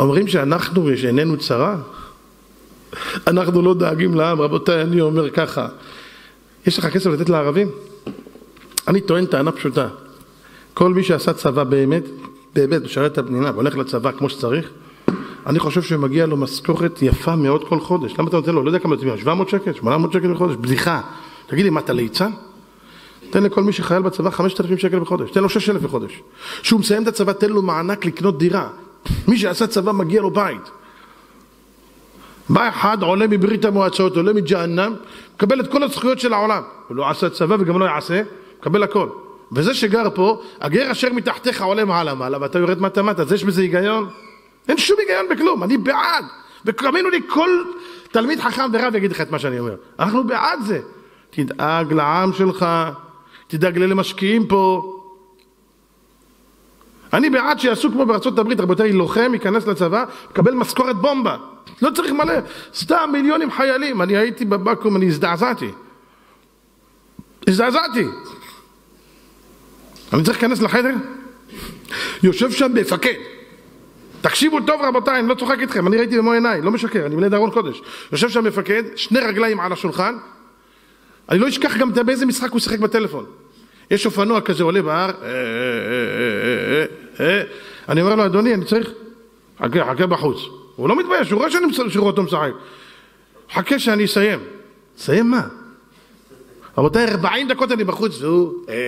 אומרים שאנחנו יש עינינו צרה, אנחנו לא דאגים לעם. רבותיי, אני אומר ככה, יש לך כסף לתת לערבים? אני טוען טענה פשוטה, כל מי שעשה צבא באמת, משרת את המדינה והולך לצבא כמו שצריך, אני חושב שמגיע לו משכורת יפה מאוד כל חודש. למה אתה נותן לו? לא יודע כמה נותנים, 700 שקל, 800 שקל בחודש, בדיחה. תגיד לי, מה אתה ליצן? תן לכל מי שחייל בצבא 5,000 שקל בחודש, תן לו 6,000 בחודש. כשהוא מסיים את הצבא, תן לו מענק לקנות דירה. מי שעשה צבא מגיע לו בית. בא אחד, עולה מברית המועצות, עולה מג'הנם, מקבל את כל הזכויות של העולם. הוא לא עשה צבא וגם לא יעשה, מקבל הכל. וזה שגר פה, הגר אשר מתחתיך עולה מעלה, ואתה יורד מטה, אז יש בזה היגיון? אין שום היגיון בכלום, אני בעד. וקראמינו לי כל תלמיד חכם ורב יגיד לך את מה שאני אומר. אנחנו בעד זה. תדאג לעם שלך, תדאג למשקיעים פה. אני בעד שיעשו כמו בארצות הברית, רבותיי, לוחם, ייכנס לצבא, מקבל משכורת בומבה. לא צריך מלא, סתם מיליונים חיילים. אני הייתי בבקו"ם, אני הזדעזעתי. אני צריך להיכנס לחדר? יושב שם מפקד. תקשיבו טוב רבותיי, אני לא צוחק איתכם, אני ראיתי במו עיניי, לא משקר, אני מלא ארון קודש. יושב שם מפקד, 2 רגליים על השולחן, אני לא אשכח גם באיזה משחק הוא שיחק בטלפון. יש אופנוע כזה עולה בהר, אני אומר לו, אדוני, אני צריך, חכה בחוץ. הוא לא מתבייש, הוא רואה שאני רואה אותו משחק. חכה שאני אסיים. אסיים מה? רבותיי, 40 דקות אני בחוץ, והוא,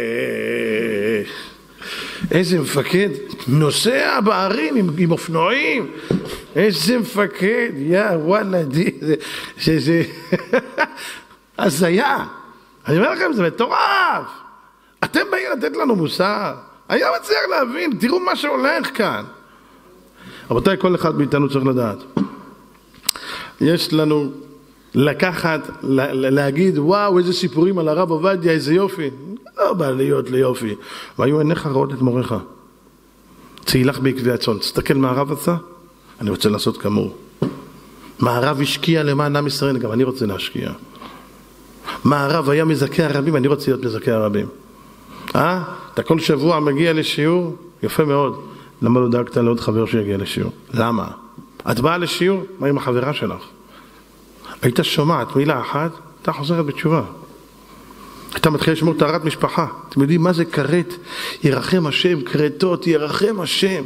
איזה מפקד, נוסע בערים עם אופנועים, איזה מפקד, יא וואלה, שזה הזיה. אני אומר לכם, זה מטורף. אתם באים לתת לנו מוסר, אני לא מצליח להבין, תראו מה שהולך כאן. רבותיי, כל אחד מאיתנו צריך לדעת, יש לנו לקחת, להגיד, וואו, איזה סיפורים על הרב עובדיה, איזה יופי. לא בא להיות ליופי. והיו עיניך רואות את מורך. צהילך בעקבי הצאן. תסתכל מה הרב עשה, אני רוצה לעשות כמוהו. מה הרב השקיע למען עם ישראל, גם אני רוצה להשקיע. מה הרב היה מזכה הרבים, אני רוצה להיות מזכה הרבים. אתה כל שבוע מגיע לשיעור? יפה מאוד. למה לא דאגת לעוד חבר שיגיע לשיעור? למה? את באה לשיעור? מה עם החברה שלך? היית שומעת מילה אחת, אתה חוזרת בתשובה. אתה מתחיל לשמור טהרת משפחה. אתם יודעים מה זה כרת? ירחם השם, כרתות, ירחם השם.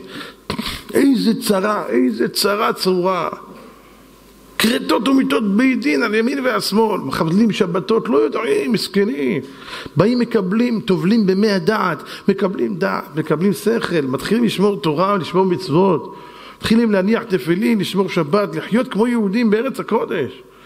איזה צרה צרורה. כרתות ומיתות בית דין על ימין והשמאל. מחבלים שבתות, לא יודעים, מסכנים. באים מקבלים, טובלים במי הדעת, מקבלים דעת, מקבלים שכל, מתחילים לשמור תורה, לשמור מצוות. מתחילים להניח תפילין, לשמור שבת, לחיות כמו יהודים בארץ הקודש.